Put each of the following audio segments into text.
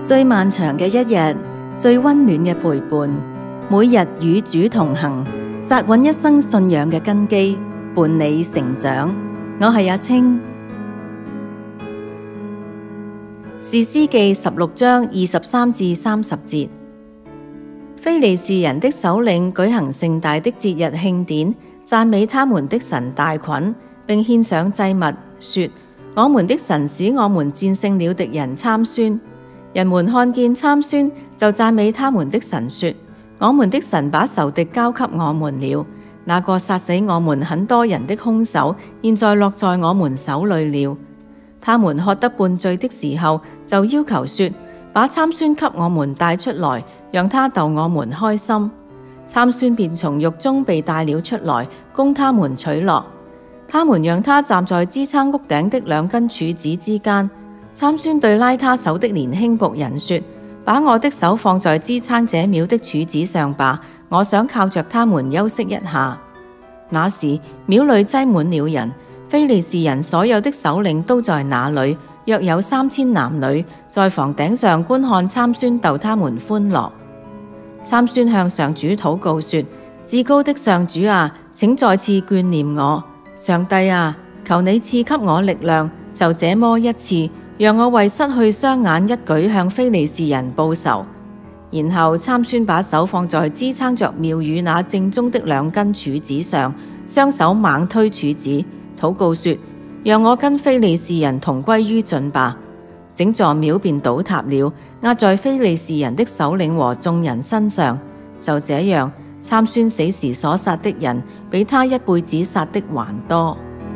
最漫長嘅一日，最溫暖嘅陪伴，每日與主同行，扎穩一生信仰嘅根基，伴你成長。我係阿青。士師記16章23至30節，非利士人的首領舉行盛大的節日慶典，讚美他們的神大袞，並獻上祭物，說：我們的神使我們戰勝了敵人參孫。人們看見參孫，就讚美他們的神，說：我們的神把仇敵交給我們了。那個殺死我們很多人的兇手，現在落在我們手裏了。他們喝得半醉的時候，就要求說：把參孫給我們帶出來，讓他逗我們開心。參孫便從獄中被帶了出來，供他們取樂。他們讓他站在支撐屋頂的兩根柱子之間。參孫對拉他手的年輕僕人說：把我的手放在支撐這廟的柱子上吧，我想靠着他們休息一下。那時廟裏擠滿了人，非利士人所有的首領都在那裏，約有3000男女，在房頂上觀看參孫逗他們歡樂。參孫向上主禱告說：至高的上主啊，請再次眷念我。上帝啊，求你賜給我力量，就這麼一次，讓我為失去雙眼一舉向非利士人報仇。然後參孫把手放在支撐着廟宇那正中的兩根柱子上，雙手猛推柱子，禱告說：讓我跟非利士人同歸於盡吧。整座廟便倒塌了，壓在非利士人的首領和眾人身上。就這樣，參孫死時所殺的人，比他一輩子殺的還多。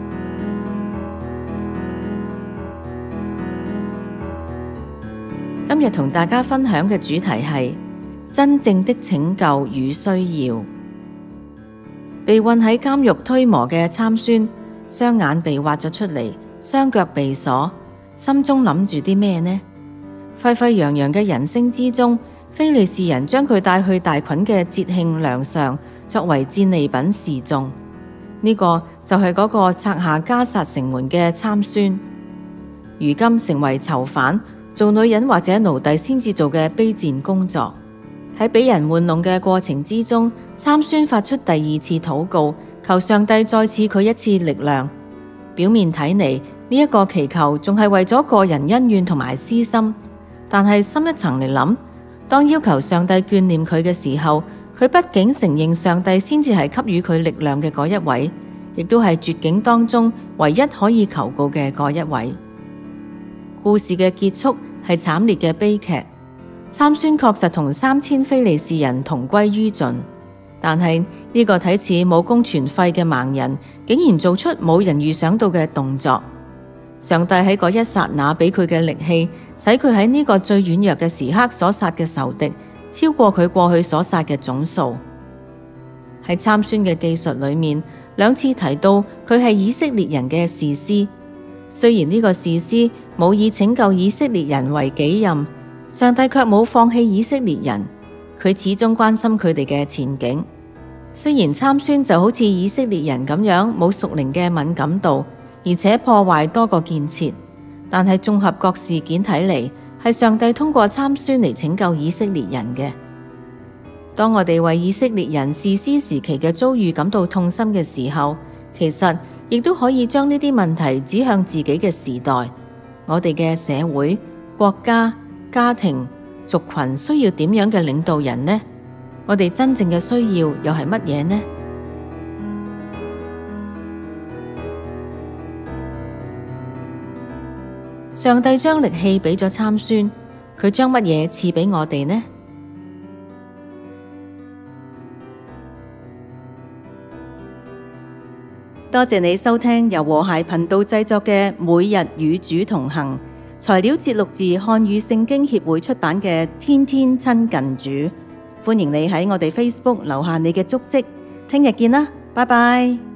今日同大家分享嘅主題係真正的拯救與需要。被困喺監獄推磨嘅參孫，雙眼被挖咗出嚟，雙腳被鎖，心中諗住啲咩呢？沸沸揚揚嘅人聲之中，非利士人將佢帶去大袞嘅節慶亮上，作為戰利品示眾。呢個就係嗰個拆下迦薩城門嘅參孫，如今成為囚犯，做女人或者奴隸先至做嘅卑賤工作。喺俾人玩弄嘅過程之中，參孫發出第2次禱告，求上帝再賜佢一次力量。表面睇嚟，呢一個祈求仲係為咗個人恩怨同埋私心，但係深一層嚟諗，當要求上帝眷念佢嘅時候，佢畢竟承認上帝先至係給予佢力量嘅嗰一位，亦都係絕境當中唯一可以求告嘅嗰一位。故事嘅結束係慘烈嘅悲劇，參孫確實同3000非利士人同歸於盡，但係呢個睇似武功全廢嘅盲人，竟然做出冇人預想到嘅動作。上帝喺嗰一剎那俾佢嘅力氣，使佢喺呢個最軟弱嘅時刻所殺嘅仇敵，超過佢過去所殺嘅總數。喺參孫嘅記述裏面，2次提到佢係以色列人嘅士師。雖然呢個士師冇以拯救以色列人為己任，上帝卻冇放棄以色列人，佢始終關心佢哋嘅前景。雖然參孫就好似以色列人咁樣冇屬靈嘅敏感度，而且破壞多過建設，但係綜合各事件睇嚟，係上帝通過參孫嚟拯救以色列人嘅。當我哋為以色列人士師時期嘅遭遇感到痛心嘅時候，其實亦都可以將呢啲問題指向自己嘅時代。我哋嘅社會、國家、家庭、族群需要點樣嘅領導人呢？我哋真正嘅需要又係乜嘢呢？上帝將力氣俾咗參孫，佢將乜嘢賜俾我哋呢？多謝你收聽由和諧頻道製作嘅每日與主同行，材料節錄自漢語聖經協會出版嘅《天天親近主》。歡迎你喺我哋 Facebook 留下你嘅足跡。聽日見啦，拜拜。